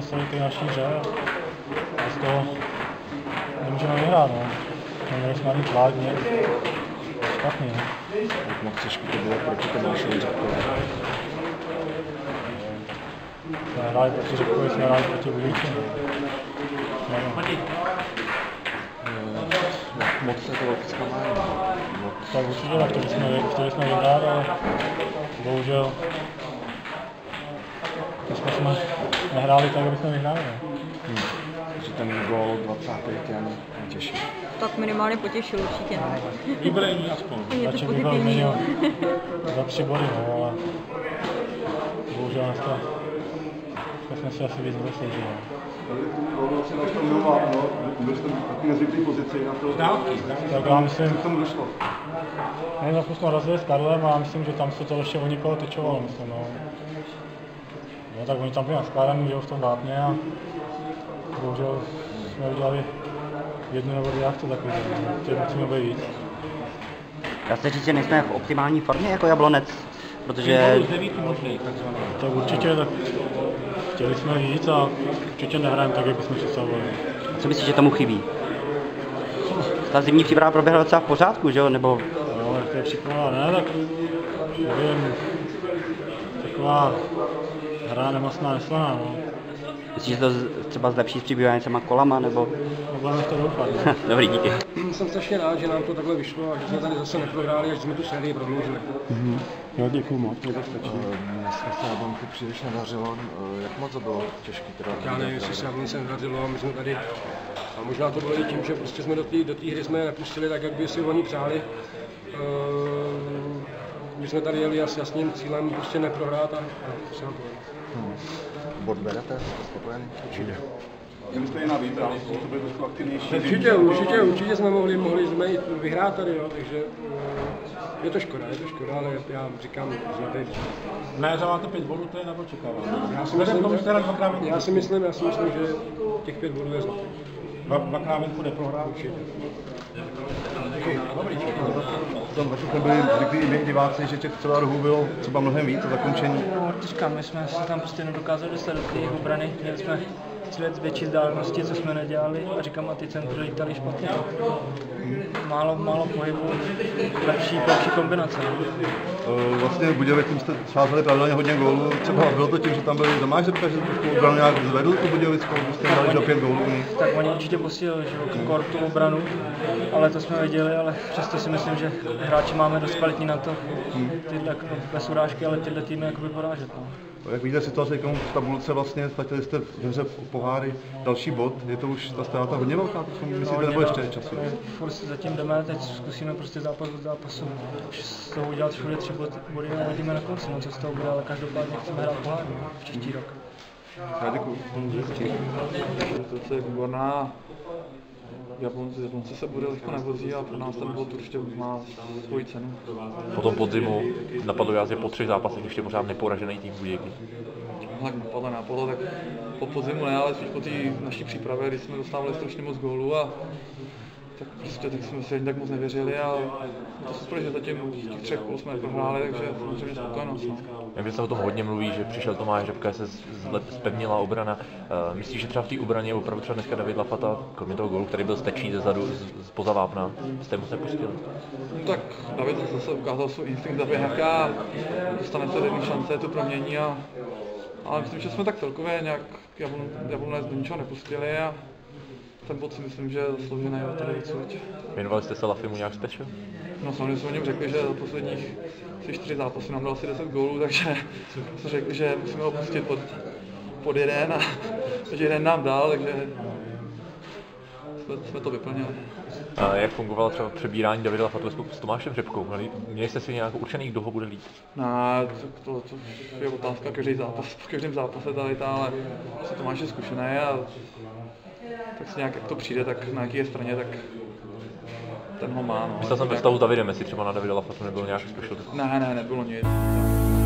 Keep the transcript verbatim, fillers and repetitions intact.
byl solitý naší hře a z toho nemůžeme vyhrát, no. Měli jsme ani tlak, nic. Špatný, no. Jak moc těžký to bylo proti Tomášovi Řepkovi? Jsme hráli proti Řepkovi, jsme hráli proti Budějci. Jak moc je to velký zklamání? Tak určitě, tak chtěli jsme, chtěli jsme vyhrát, ale bohužel jsme, jsme nehráli tak, aby jsme vyhráli. Hmm. Takže ten gól dvacátý tě ani netěší. Tak minimálně potěšil určitě. Vybrání aspoň. Je to Radši pozitivní. Za tři body, no, ale bohužel dneska jsme si asi víc nedosloužili. Vlastně na tom nová, no, byl jste taky nezvyklý pozici na to. Tak já myslím, k tomu došlo. nevím, jak jsme razili s Karlem a já myslím, že tam se to ještě o nikoho tyčovalo, myslím, no. No tak oni tam byli naskládaný, že jo, v tom vápně a bohužel jsme udělali jednu nebo dvě akce takový, těch musíme být víc. Dá se říct, že nejsme v optimální formě jako Jablonec, protože... Tak určitě, tak chtěli jsme víc a určitě nehrajeme tak, jak bychom představovali. Co myslíš, že tomu chybí? Ta zimní příprava proběhla docela v pořádku, že jo, nebo... Jo, jak to je příprava, ne, tak nevím, taková hra nemastná, neslaná, no. Myslíš, že to třeba zlepší s přibývajícíma kolama, nebo... Budeme to doufat, no. Dobrý, díky. Jsem strašně rád, že nám to takhle vyšlo a že jsme tady zase neprohráli a že jsme tu sérii prodloužili. Mm-hmm. Jo, děkuju moc, mě to stačí. Dneska se Jablonku příliš nedařilo. Jak moc to bylo těžký teda? Já nevím, jestli se Jablonci nedařilo, my jsme tady... A možná to bylo i tím, že prostě jsme do té do té hry jsme nepustili tak, jak by si oni přáli. My jsme tady jeli s jasným cílem prostě neprohrát a se nám to hmm. Bod berete, jste spokojený? Určitě. Měli jste jiná výběr, ale to bylo trošku aktivnější. Určitě, určitě, určitě jsme mohli, mohli jsme i vyhrát tady, jo, takže je to škoda, je to škoda, ale já říkám, že tady... Ne, že máte pět bodů, to je neočekávání. Já si myslím, já si myslím, já si myslím, že těch pět bodů je zlatý. Dvakrát venku neprohrál určitě. Tam trošku byli zvyklí i my diváci, že těch třeba rohů bylo třeba mnohem víc o zakončení. No, říkám, my jsme se tam prostě nedokázali dostat do té obrany, měli jsme svět z větší vzdálenosti, co jsme nedělali a říkám, a ty centry lítali špatně. Málo, málo pohybu, lepší, lepší kombinace. Vlastně v Budějovicím jste sázeli pravidelně hodně gólů, třeba bylo to tím, že tam byli Tomáš Řepka, že trošku obranu nějak zvedl tu Budějovickou, jste dali do pět gólů. Tak oni určitě posílili, že jo, kor tu obranu, ale to jsme viděli, ale přesto si myslím, že hráči máme dost kvalitní na to, tyhle bez urážky, ale tyhle týmy jakoby porážet. No. Jak vidíte situaci, jakou v tabulce vlastně, ztratili jste v hře poháry další bod, je to už ta ztráta hodně velká, to myslíte, nebo ještě času? Furt zatím jdeme, teď zkusíme prostě zápas od zápasu, už z toho udělat všude tři body a uvidíme na konci, no, co z toho bude, ale každopádně chceme hrát pohár v příští rok. Já děkuju. To je výborná. Jablonci, Jablonci se bude lehko nevozí a pro nás ten bod určitě má svoji cenu. Po tom podzimu napadlo Jazě po třech zápasech ještě pořád neporažený tým Budějky. Tak napadlo, napadlo, tak po podzimu ne, ale spíš po té naší přípravě, kdy jsme dostávali strašně moc gólů a tak prostě tak jsme si ani tak moc nevěřili a to super, že zatím těch třech kol jsme prohráli, takže samozřejmě spokojenost. No. Vím, že se o tom hodně mluví, že přišel Tomáš Řepka, se zpevnila obrana. Uh, myslíš, že třeba v té obraně opravdu třeba dneska David Lafata, kromě toho gólu, který byl stečný zezadu, spoza vápna, jste mu se pustili? No tak David zase ukázal svůj instinkt zaběhnaka a dostane se jednu šance, tu promění a ale myslím, že jsme tak celkově nějak Jablonec do ničeho nepustili a ten bod si myslím, že je zasloužený tady odsud. Věnovali jste se Lafimu nějak special? No samozřejmě jsme o něm řekli, že za posledních tři čtyři zápasy nám dal asi deset gólů, takže jsme řekli, že musíme ho pustit pod, pod jeden a že jeden nám dal, takže jsme, jsme to vyplnili. A jak fungovalo třeba přebírání Davida Lafatu s Tomášem Řepkou? Měli jste si nějak určený, kdo ho bude líp? No, to, to, to je otázka každý zápas, v každém zápase tady ta, ale se Tomáš je zkušený a tak si nějak, jak to přijde, tak na jaký je straně, tak ten ho má. No. Myslel jsem ve stavu s Davidem, jestli třeba na Davida Lafatu nebylo nějak special? Ne, ne, nebylo nic.